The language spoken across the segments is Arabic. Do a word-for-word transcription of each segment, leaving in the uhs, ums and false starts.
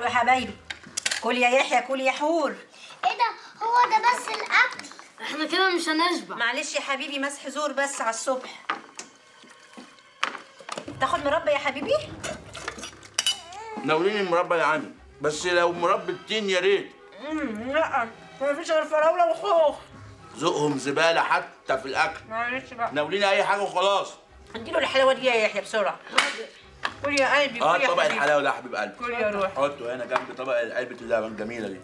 حبايبي. كل يا يحيى كل يا حور. ايه ده؟ هو ده بس الاكل؟ احنا كده مش هنشبع. معلش يا حبيبي، مسح زور بس على الصبح. تاخد مربى يا حبيبي؟ ناوليني المربى يا عمي، بس لو مربى التين يا ريت. امم لا مفيش غير فراوله وخوخ. ذوقهم زباله حتى في الاكل. معلش بقى، ناوليني اي حاجه وخلاص. اديله الحلاوه دي يا يحيى بسرعه. كل يا قلبي، كل اه يا طبق حبيبي. الحلاوه ده يا حبيب قلبي. كل يا روح. حطه هنا جنب طبق علبه اللبن الجميله دي.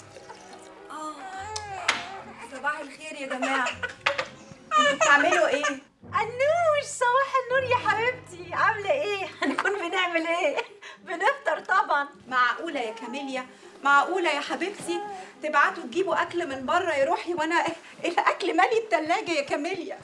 صباح الخير يا جماعه. انتوا بتعملوا ايه؟ انوش، صباح النور يا حبيبتي، عامله ايه؟ هنكون بنعمل ايه؟ بنفطر طبعا. معقوله يا كاميليا؟ معقوله يا حبيبتي تبعتوا تجيبوا اكل من بره يا روحي وانا الاكل مالي التلاجه يا كاميليا؟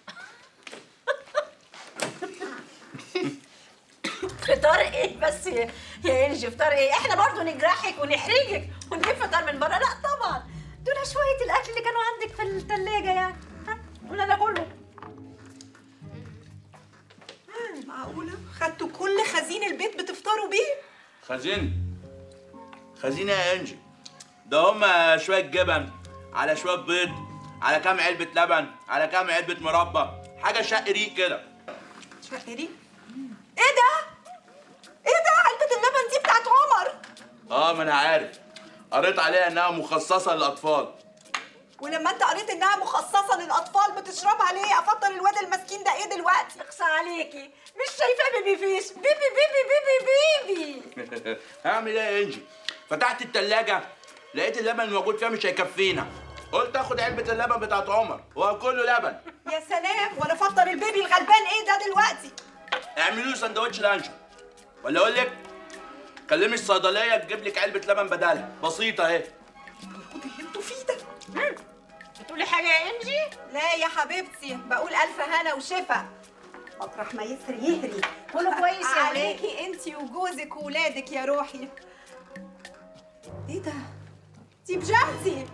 فطار ايه بس يا يا انجي؟ فطار ايه؟ احنا برضو نجرحك ونحرجك ونجيب فطار من بره؟ لا طبعا، دول شويه الاكل اللي كانوا عندك في الثلاجه يعني. ها قلنا ده كله. معقوله خدتوا كل خزين البيت بتفطروا بيه؟ خزين خزينه يا انجي، ده هما شويه جبن على شويه بيض على كام علبه لبن على كام علبه مربى، حاجه شقريق كده. شقريق؟ ايه ده؟ ايه ده؟ علبه اللبن دي بتاعت عمر. اه ما انا عارف، قريت عليها انها مخصصه للاطفال. ولما انت قريت انها مخصصه للاطفال بتشربها ليه؟ افضل الواد المسكين ده ايه دلوقتي؟ اقصى عليكي، مش شايفاه بيبي فيش؟ بيبي بيبي بيبي بيبي. هعمل ايه يا انجي؟ فتحت التلاجة لقيت اللبن الموجود فيها مش هيكفينا، قلت اخد علبة اللبن بتاعت عمر وهو كله لبن. يا سلام، وانا افطر البيبي الغلبان ايه ده دلوقتي؟ اعملوا له سندوتش لانشو، ولا اقول لك كلمي الصيدلية تجيب لك علبة لبن بدالها، بسيطة اهي. اللي انتوا فيه ده؟ بتقولي حاجه يا انجي؟ لا يا حبيبتي، بقول الف هنا وشفا. مطرح ما يسري يهري. كله كويس يا ولاد. عليكي انتي وجوزك وولادك يا روحي. ايه ده؟ دي بجامتي.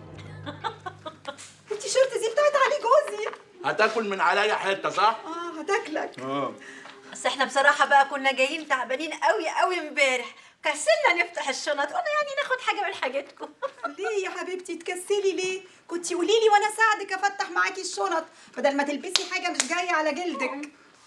التيشيرت دي بتاعت علي جوزي. هتاكل من عليا حتة صح؟ اه هتاكلك. اه بس احنا بصراحه بقى كنا جايين تعبانين قوي قوي امبارح، كسلنا نفتح الشنط، قلنا يعني ناخد حاجه من حاجتكم. ليه يا حبيبتي تكسلي ليه؟ كنتي قولي لي وانا اساعدك افتح معاكي الشنط بدل ما تلبسي حاجه مش جايه على جلدك.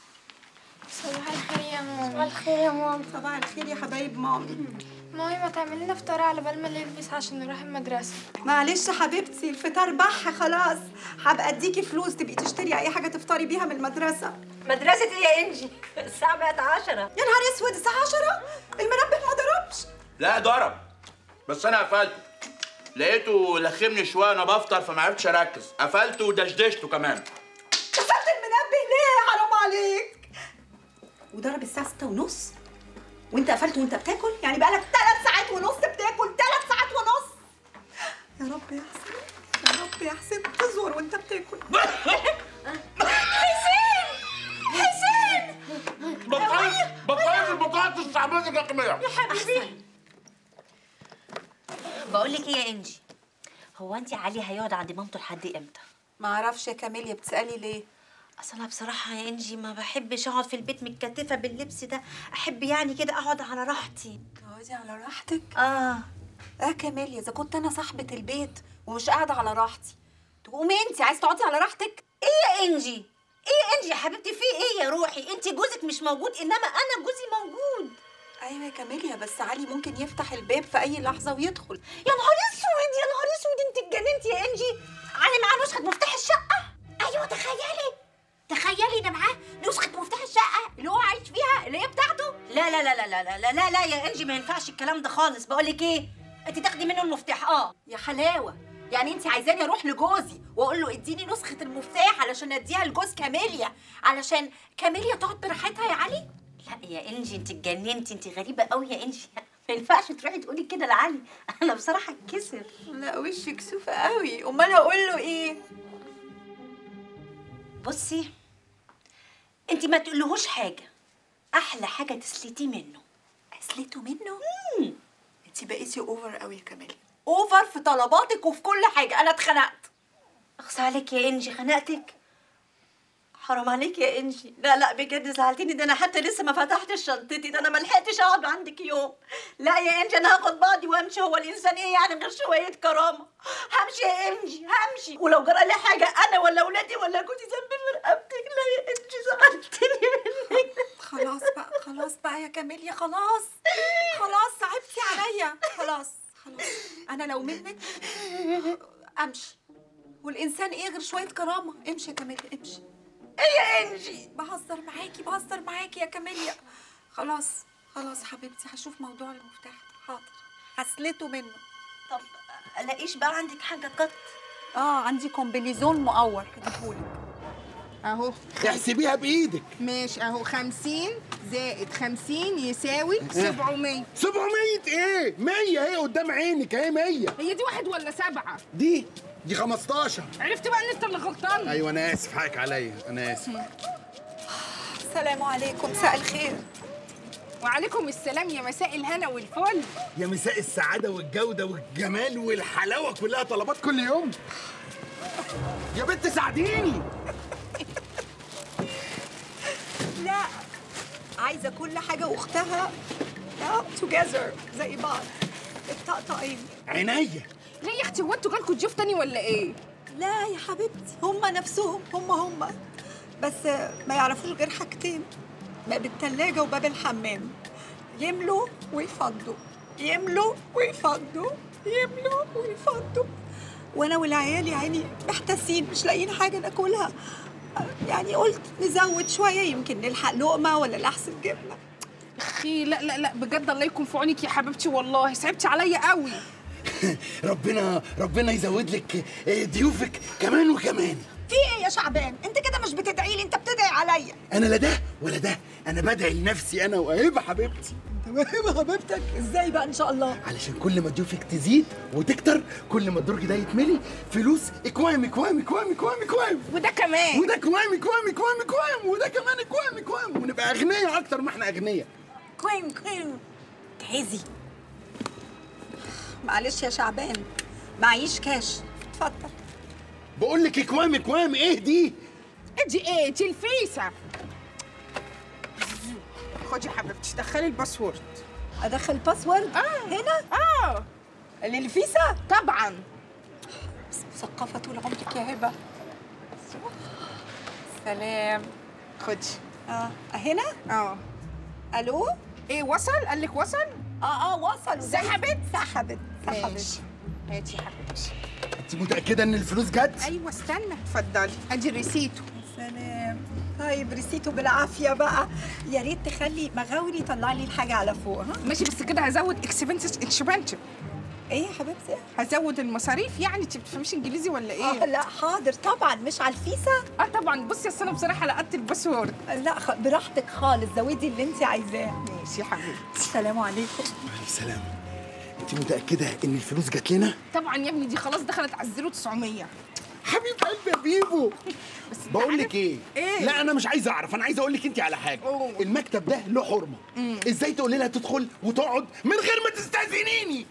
صباح الخير يا ماما. صباح الخير يا ماما. صباح الخير يا حبايب مامي. مامي ما تعمل لنا فطار على بال ما نلبس عشان نروح المدرسه. معلش حبيبتي، الفطار بح خلاص. هبقى اديكي فلوس تبقي تشتري اي حاجه تفطري بيها من المدرسه. مدرسه ايه يا انجي؟ الساعه بقت عشرة. يا نهار اسود، الساعه عشرة؟ المنبه ما ضربش. لا ضرب، بس انا قفلته، لقيته لخمني شويه وانا بفطر فما عرفتش اركز، قفلته ودشدشته كمان. قفلت المنبه ليه؟ حرام عليك. وضرب الساعه ستة ونص وانت قفلته وانت بتاكل؟ يعني بقالك ثلاث ساعات ونص بتاكل، ثلاث ساعات ونص. يا رب يا حسين، يا رب يا حسين تزور وانت بتاكل. حسين حسين بطلت بطلت البطاطس الصعبانه الرقميه يا حبيبي. بقول لك ايه يا انجي، هو انت علي هيقعد عند مامته لحد امتى؟ ما اعرفش يا كاميليا، بتسالي ليه؟ اصل انا بصراحه يا انجي ما بحبش اقعد في البيت متكتفه باللبس ده، احب يعني كده اقعد على راحتي. تقعدي على راحتك؟ اه اه كاميليا، اذا كنت انا صاحبه البيت ومش قاعده على راحتي تقومي انت عايزه تقعدي على راحتك؟ ايه يا انجي؟ ايه يا انجي يا حبيبتي، في ايه يا روحي؟ انت جوزك مش موجود انما انا جوزي موجود. ايوه يا كاميليا، بس علي ممكن يفتح الباب في اي لحظه ويدخل. يا نهار اسود يا نهار اسود، انت اتجننتي يا انجي. علي معاه نسخه مفتاح الشقه. ايوه تخيلي تخيلي ده معاه نسخه مفتاح الشقه اللي هو عايش فيها اللي هي بتاعته. لا لا لا لا لا لا لا لا يا انجي، ما ينفعش الكلام ده خالص. بقول لك ايه، انت تاخدي منه المفتاح. اه يا حلاوه، يعني انت عايزاني اروح لجوزي واقول له اديني نسخه المفتاح علشان اديها لجوز كاميليا علشان كاميليا تقعد براحتها يا علي؟ لا يا انجي، انت اتجننتي، انت غريبه قوي يا انجي. ما ينفعش تروحي تقولي كده لعلي، انا بصراحه اتكسر. لا وشك كسوفه قوي، امال اقول له ايه؟ بصي، انت ما تقولهوش حاجه، احلى حاجه تسلتيه منه. اسلته منه؟ امم انت بقيتي اوفر قوي يا كاميليا، اوفر في طلباتك وفي كل حاجه. انا اتخنقت. اخص عليك يا انجي، خنقتك. حرام عليك يا انجي، لا لا بجد زعلتيني، ده انا حتى لسه ما فتحتش شنطتي، ده انا ما لحقتش اقعد عندك يوم. لا يا انجي انا هاخد بعضي وامشي، هو الانسان ايه يعني غير شويه كرامه؟ همشي يا انجي همشي، ولو جرى لي حاجه انا ولا اولادي ولا جوزي ذنبي في رقبتك. لا يا انجي زعلتني منك. خلاص بقى خلاص بقى يا كاميليا، خلاص خلاص صعبتي عليا، خلاص خلاص. انا لو منك امشي، والانسان ايه غير شويه كرامه؟ امشي يا كاميليا امشي. ايه يا انجي؟ بهزر معاكي بهزر معاكي يا كاميليا. خلاص خلاص حبيبتي، هشوف موضوع المفتاح ده، حاضر هسلته منه. طب الاقيش بقى عندك حاجه قط؟ اه عندي كومبليزون مقور هجيبهولك اهو. احسبيها بايدك. ماشي اهو، خمسين زائد خمسين يساوي سبعمية. سبعمية ايه؟ مية اهي قدام عينك اهي، مية. هي دي واحد ولا سبعة؟ دي دي خمستاشر. عرفت بقى ان انت اللي غلطان. ايوه انا اسف، حقك عليا، انا اسف. السلام عليكم، مساء الخير. وعليكم السلام، يا مساء الهنا والفل. يا مساء السعادة والجودة والجمال والحلاوة، كلها طلبات كل يوم. يا بنت ساعديني. لا عايزه كل حاجه واختها توجذر زي بعض، الطقطقين. عينيا. ليه يا اختي، هو انتوا جالكوا ضيوف تاني ولا ايه؟ لا يا حبيبتي، هم نفسهم هم هم بس ما يعرفوش غير حاجتين، باب التلاجة وباب الحمام. يملوا ويفضوا، يملوا ويفضوا، يملوا ويفضوا، وانا والعيال يا عيني محتاسين مش لاقيين حاجه ناكلها، يعني قلت نزود شويه يمكن نلحق لقمه ولا لحسن جبنه. اخي لا لا لا بجد، الله يكون في عونك يا حبيبتي، والله صعبتي عليا قوي. ربنا ربنا يزود لك ضيوفك كمان وكمان. في ايه يا شعبان؟ انت كده مش بتدعي لي، انت بتدعي عليا. انا لا ده ولا ده، انا بدعي لنفسي انا وهبه حبيبتي. انت وهبه حبيبتك ازاي بقى ان شاء الله؟ علشان كل ما ضيوفك تزيد وتكتر، كل ما الدرج ده يتملي فلوس اكوام اكوام اكوام اكوام اكوام، وده كمان وده كوام اكوام اكوام اكوام، وده كمان اكوام اكوام، ونبقى اغنياء اكتر ما احنا اغنياء. كوين كوين جهزي. معلش يا شعبان معيش كاش، اتفضل. بقول لك اكوام اكوام ايه دي؟ دي ايه؟ دي الفيسة. خدي يا حبيبتي دخلي الباسورد. ادخل باسورد؟ اه هنا؟ اه للفيسا؟ طبعا. بس مثقفة طول عمرك يا هبة. سلام. خدي. اه هنا؟ اه. الو؟ ايه وصل؟ قال لك وصل؟ اه اه وصل. سحبت؟ سحبت سحبت. ماشي. هاتي يا حبيبتي. انت متاكده ان الفلوس جت؟ ايوه استنى، اتفضلي ادي ريسيتو. سلام. طيب ريسيته بالعافيه بقى، يا ريت تخلي مغاوري يطلع لي الحاجه على فوق. ها ماشي، بس كده هزود اكسبنسز اكسبنسيف. ايه يا حبيبتي؟ هزود المصاريف يعني. انت بتفهميش انجليزي ولا ايه؟ اه لا حاضر طبعا، مش على الفيسا. اه طبعا. بصي اصل انا بصراحه لقطت الباسورد. لا خ... براحتك خالص، زودي اللي انت عايزاه. ماشي يا حبيبتي. السلام عليكم. الف سلام. انت متاكده ان الفلوس جت لنا؟ طبعا يا ابني، دي خلاص دخلت على الزيرو تسعمية. حبيب قلبي يا بيبو. بس بقول لك ايه؟ ايه؟ لا انا مش عايز اعرف، انا عايز اقول لك انت على حاجه. أوه. المكتب ده له حرمه. مم. ازاي تقولي لها تدخل وتقعد من غير ما تستاذنيني؟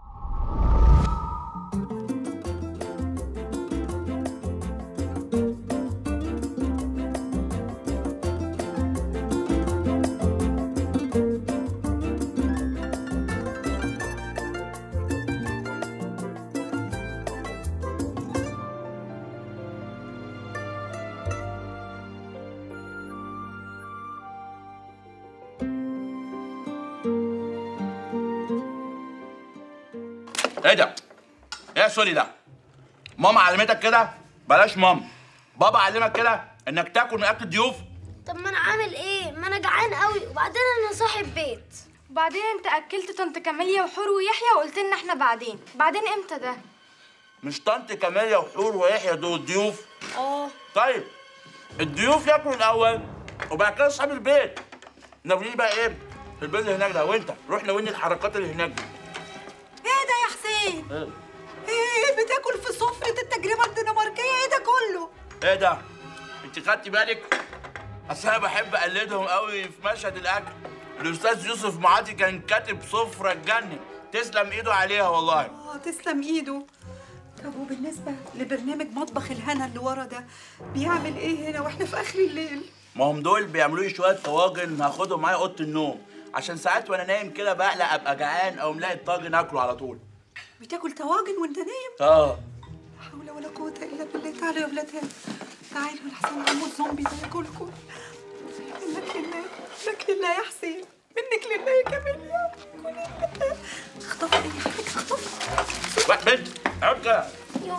ايه ده؟ ايه يا سوري ده؟ ماما علمتك كده؟ بلاش ماما. بابا علمك كده انك تاكل من اكل الضيوف؟ طب ما انا عامل ايه؟ ما انا جعان قوي، وبعدين انا صاحب بيت. وبعدين انت اكلت طنط كاميليا وحور ويحيى وقلت لنا احنا بعدين. بعدين امتى ده؟ مش طنط كاميليا وحور ويحيى دول الضيوف؟ اه. طيب الضيوف ياكلوا الاول وبعد كده اصحاب البيت. ناويين بقى ايه؟ في البيت اللي هناك ده، وانت روح ناويني الحركات اللي هناك دي. ايه ده يا حسين؟ ايه؟ ايه بتاكل في سفرة التجربة الدنماركية؟ ايه ده كله؟ ايه ده؟ انت خدتي بالك؟ اصل انا بحب اقلدهم قوي في مشهد الاكل. الاستاذ يوسف معاطي كان كاتب سفرة تجنن، تسلم ايده عليها والله. اه تسلم ايده. طب وبالنسبة لبرنامج مطبخ الهنا اللي ورا ده بيعمل ايه هنا واحنا في اخر الليل؟ ما هم دول بيعملوا لي شويه طواجن هاخدهم معايا اوضه النوم، عشان ساعات وانا نايم كده بقلق ابقى جعان او ملاقي الطاجن اكله على طول. بتاكل طواجن وانت نايم؟ اه. لا حول ولا قوة الا بالله. تعالوا يا ولاد هنا، تعالوا لحسن عمو الزومبي ده ياكلكم. منك لله، منك لله يا حسين، منك لله يا كاميليا. كل اخطفي اي حاجة، اخطفي. واحد بنت عبكة.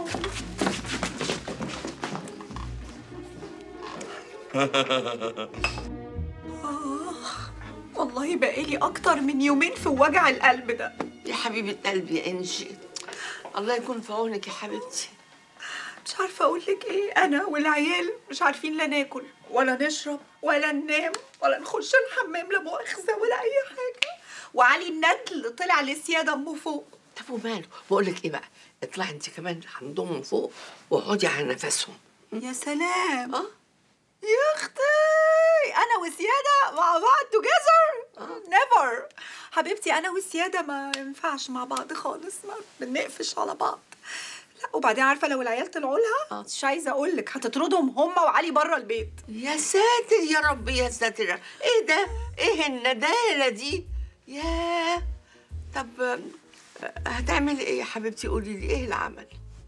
آه والله بقالي أكتر من يومين في وجع القلب ده. يا حبيبة قلبي يا إنجي، الله يكون في عونك يا حبيبتي. مش عارفة أقول لك إيه، أنا والعيال مش عارفين لا ناكل ولا نشرب ولا ننام ولا نخش الحمام لا مؤاخذة ولا أي حاجة. وعلي الندل طلع لسيادة أمه فوق. طب وماله؟ بقول لك إيه بقى، اطلعي أنت كمان عندهم من فوق واقعدي على نفسهم. يا سلام. أه؟ يا اختي انا وسياده مع بعض توجذر نيفر. حبيبتي انا وسياده ما ينفعش مع بعض خالص، ما بنقفش على بعض. لا وبعدين عارفه لو العيال طلعوا لها مش عايزه اقول لك هتطردهم هم وعلي بره البيت. يا ساتر يا رب يا ساتر. ايه ده؟ ايه الندالة دي؟ ياه. طب هتعملي ايه يا حبيبتي؟ قولي لي ايه العمل؟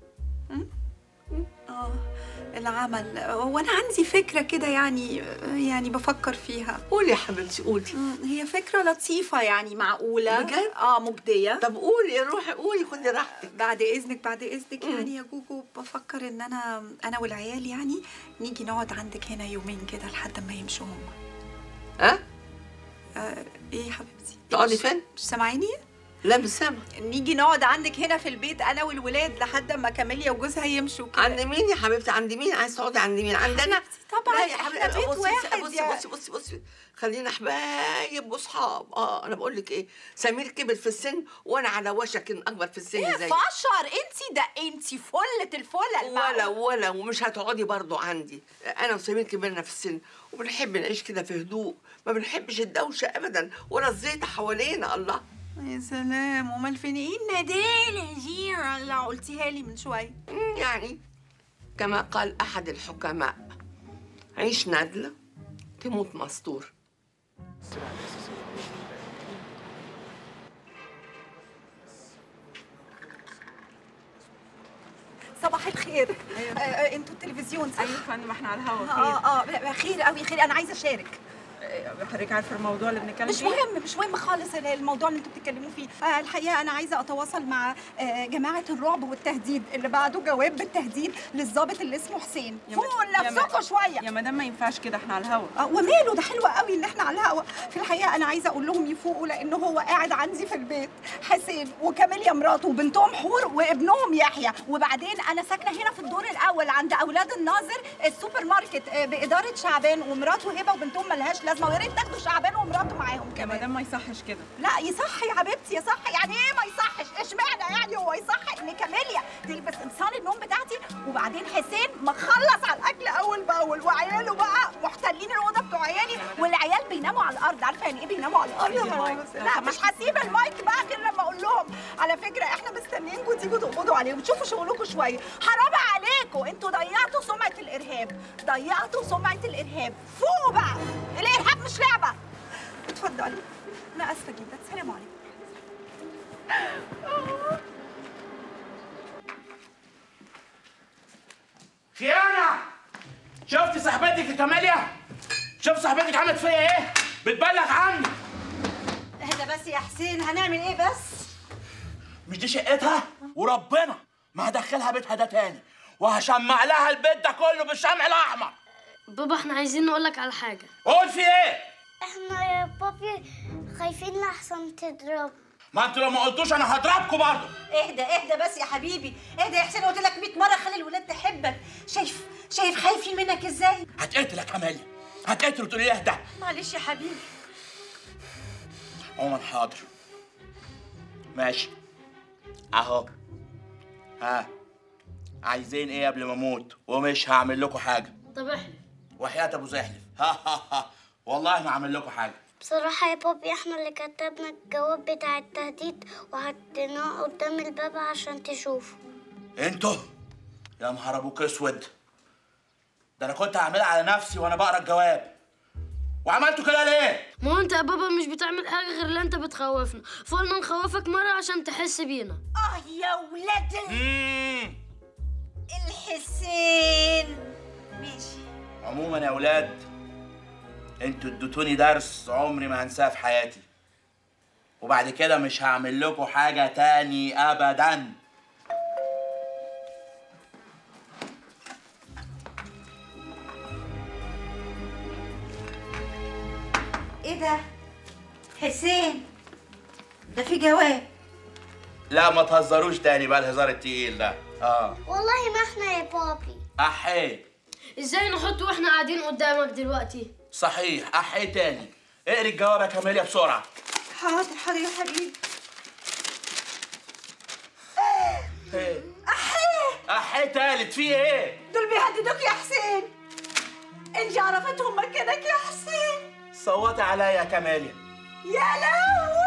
اه العمل، وانا عندي فكره كده يعني يعني بفكر فيها. قولي يا حبيبتي قولي. هي فكره لطيفه يعني معقوله بجد؟ اه مجديه. طب قولي روحي قولي خدي راحتك. بعد اذنك بعد اذنك يعني يا جوجو بفكر ان انا انا والعيال يعني نيجي نقعد عندك هنا يومين كده لحد ما يمشوا هم. ها؟ آه ايه يا حبيبتي؟ تقعدي فين؟ مش سامعيني؟ لا مش سامعة. نيجي نقعد عندك هنا في البيت انا والولاد لحد ما كاميليا وجوزها يمشوا كده. عند مين يا حبيبتي؟ عند مين؟ عايز تقعدي عند مين؟ عندنا؟ طبعا لا يا احنا حبيبتي بيت بصي واحد. بصي بصي بصي بصي خلينا حبايب واصحاب. اه انا بقول لك ايه، سمير كبر في السن وانا على وشك ان اكبر في السن ايه زي فشر انتي ده انتي فلة الفلة. ولا ولا ومش هتقعدي برضو عندي. انا وسمير كبرنا في السن وبنحب نعيش كده في هدوء، ما بنحبش الدوشه ابدا ولا الزيطه حوالينا. الله يا سلام. امال فين ايه الندالة دي اللي قلتيها لي من شويه؟ يعني كما قال احد الحكماء، عيش ندله تموت مستور. صباح الخير. ايوه آه انتوا التلفزيون صح؟ ايوه يا فندم احنا على الهوا. اه اه خير قوي خير. انا عايزه اشارك. حضرتك عارفه الموضوع اللي بنتكلم مش فيه؟ مهم مش مهم خالص الموضوع اللي انتوا بتتكلموا فيه. آه الحقيقه انا عايزه اتواصل مع آه جماعه الرعب والتهديد اللي بعتوا جواب بالتهديد للضابط اللي اسمه حسين. فوقوا لنفسكم شويه يا مدام ما ينفعش كده، احنا على الهوا. آه وماله ده حلو قوي ان احنا على الهوا. في الحقيقه انا عايزه اقول لهم يفوقوا لان هو قاعد عندي في البيت حسين وكاميليا مراته وبنتهم حور وابنهم يحيى. وبعدين انا ساكنه هنا في الدور الاول عند اولاد الناظر السوبر ماركت آه باداره شعبان ومراته هبه وبنتهم ملهاش لازمه، ويا ريت تاخدوا شعبان ومراته معاهم كمان. يا مدام ما يصحش كده. لا يصح يا حبيبتي يصح. يعني ايه ما يصحش؟ اشمعنى يعني هو يصح ان كاميليا تلبس قمصان النوم بتاعتي وبعدين حسين مخلص على الاكل اول باول وعياله بقى محتلين الاوضه بتوع عيالي والعيال بيناموا على الارض. عارفه يعني ايه بيناموا على الارض؟ لا مش هسيب المايك بقى غير لما اقول لهم على فكره احنا مستنيينكم تيجوا تقبضوا عليهم تشوفوا شغلكم شويه. حرام عليكم انتوا ضيعتوا سمعه الارهاب، ضيعتوا سمعه الارهاب. فوقوا بقى، الارهاب مش لعبه. اتفضلي. انا اسفه جدا. السلام عليكم. خيانة. شفت صاحبتك يا كاميليا؟ شفت صاحبتك عملت فيا ايه؟ بتبلغ عني. اهدى بس يا حسين، هنعمل ايه بس؟ مش دي شقتها؟ وربنا ما هدخلها بيتها ده تاني وهشمع لها البيت ده كله بالشمع الاحمر. بابا احنا عايزين نقولك على حاجه. قول في ايه؟ احنا يا بابي خايفين لحسن تضرب. ما انتوا لو ما قلتوش انا هضربكم برضه. اهدى اهدى بس يا حبيبي، اهدى يا حسين. قلت لك مية مره خلي الولاد تحبك. شايف شايف خايفين منك ازاي؟ هتقتل يا كاميليا، هتقتل وتقولي لي اهدى. معلش يا حبيبي. عمر حاضر ماشي اهو. ها عايزين ايه قبل ما اموت؟ ومش هعمل لكم حاجه. طب احلف. وحياة ابو زحلف. ها ها ها والله ما هعمل لكم حاجه. بصراحة يا بابي احنا اللي كتبنا الجواب بتاع التهديد وحطيناه قدام الباب عشان تشوفه. انتوا يا نهار ابوك اسود، ده انا كنت هعملها على نفسي وانا بقرا الجواب، وعملتوا كده ليه؟ ما هو انت يا بابا مش بتعمل حاجه غير اللي انت بتخوفنا، فقلنا نخوفك مره عشان تحس بينا. اه يا ولاد امم الحسين. ماشي. عموما يا ولاد، انتوا اديتوني درس عمري ما هنساه في حياتي، وبعد كده مش هعمل لكم حاجه تاني ابدا. ايه ده؟ حسين، ده في جواب. لا ما تهزروش تاني بقى الهزار التقيل ده. اه والله ما احنا يا بابي. احيه. ازاي نحط واحنا قاعدين قدامك دلوقتي؟ صحيح، احيه تاني. اقري الجواب يا كاميليا بسرعه. حاضر حاضر يا حبيبي. ايه؟ احيه احيه تالت، في ايه؟ دول بيهددوك يا حسين. انجي عرفتهم مكانك يا حسين. صوتي عليا يا كاميليا. يا لهوي.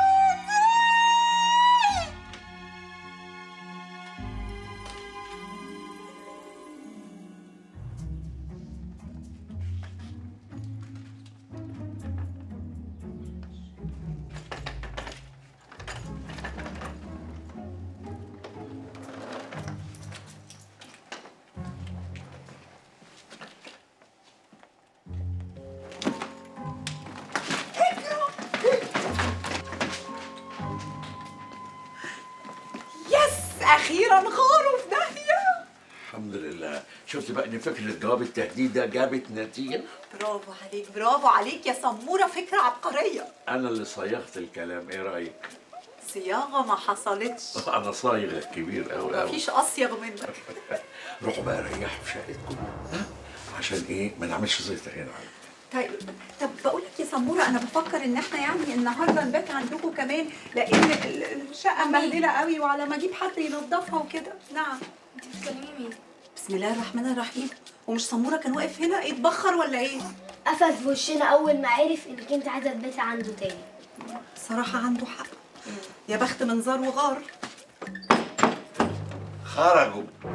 اخيرا غاروا في داهيه. الحمد لله. شفت بقى ان فكره جواب التهديد ده جابت نتيجه؟ برافو عليك برافو عليك يا سموره، فكره عبقريه. انا اللي صيغت الكلام، ايه رايك؟ صياغه ما حصلتش. انا صايغ كبير قوي قوي. مفيش اصيغ منك. روحوا بقى ريحوا في شقتكم، ها؟ عشان ايه ما نعملش زيطه هنا. طيب طب بقول لك يا سموره، انا بفكر ان احنا يعني النهارده نبات عندكم كمان، لان الشقه مبهدله قوي وعلى ما اجيب حد ينظفها وكده. نعم. انت بتكلمي مين؟ بسم الله الرحمن الرحيم. ومش سموره كان واقف هنا يتبخر ولا ايه؟ قفل في وشنا اول ما عرف انك انت عايزه تباتي عنده تاني. صراحه عنده حق. يا بخت من زار وغار. خرجوا